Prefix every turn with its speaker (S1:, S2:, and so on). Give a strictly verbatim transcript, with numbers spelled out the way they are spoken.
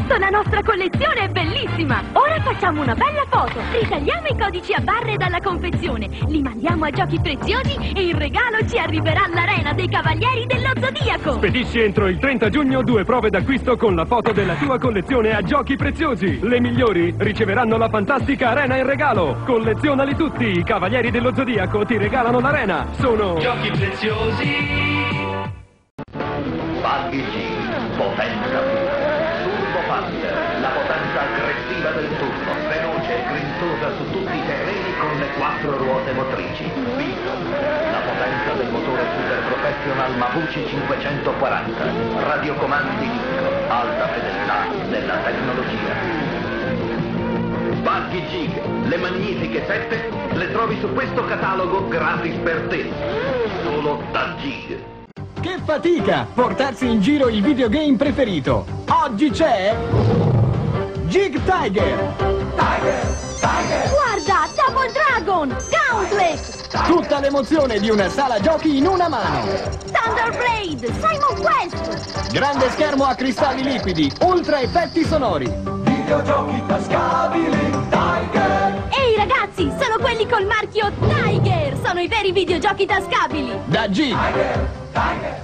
S1: visto? La nostra collezione è bellissima! Ora facciamo una bella foto. Ritagliamo i codici a barre dalla confezione, li mandiamo a Giochi Preziosi e in regalo ci arriverà l'arena dei Cavalieri dello Zodiaco.
S2: Spedisci entro il trenta giugno due prove d'acquisto con la foto della tua collezione a Giochi Preziosi. Le migliori riceveranno la fantastica arena in regalo. Collezionali tutti, i Cavalieri dello Zodiaco ti regalano l'arena. Sono
S3: Giochi Preziosi.
S4: Buggy G, potenza pura. Turbo Panther, la potenza aggressiva del turbo, veloce e grintosa su tutti i terreni con le quattro ruote motrici. Bison, la potenza del motore Super Professional Mabuchi cinquecentoquaranta. Radiocomandi Nicro, alta fedeltà della tecnologia. Buggy Jig, le magnifiche sette, le trovi su questo catalogo gratis per te. Solo da Jig.
S5: Che fatica portarsi in giro il videogame preferito! Oggi c'è Jig Tiger!
S6: Tiger! Tiger!
S1: Guarda, Double Dragon! Gauntlet!
S5: Tutta l'emozione di una sala giochi in una mano!
S1: Thunder Blade! Simon Quest!
S5: Grande schermo a cristalli liquidi, ultra effetti sonori!
S6: Videogiochi tascabili, Tiger!
S1: Ehi ragazzi, sono quelli col marchio Tiger! Sono i veri videogiochi tascabili!
S5: Da Jig!
S6: Tiger! Tiger!